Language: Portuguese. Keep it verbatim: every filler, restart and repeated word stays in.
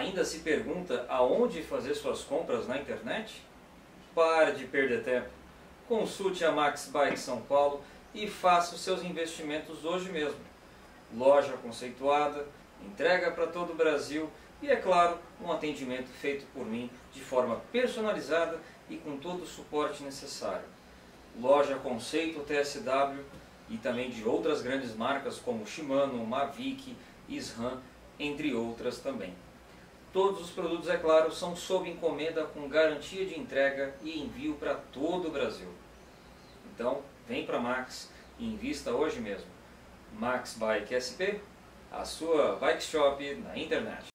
Ainda se pergunta aonde fazer suas compras na internet? Pare de perder tempo. Consulte a Max Bike São Paulo e faça os seus investimentos hoje mesmo. Loja conceituada, entrega para todo o Brasil e, é claro, um atendimento feito por mim de forma personalizada e com todo o suporte necessário. Loja Conceito T S W e também de outras grandes marcas como Shimano, Mavic, SRAM, entre outras também. Todos os produtos, é claro, são sob encomenda com garantia de entrega e envio para todo o Brasil. Então, vem para a Max e invista hoje mesmo. Max Bike S P, a sua bike shop na internet.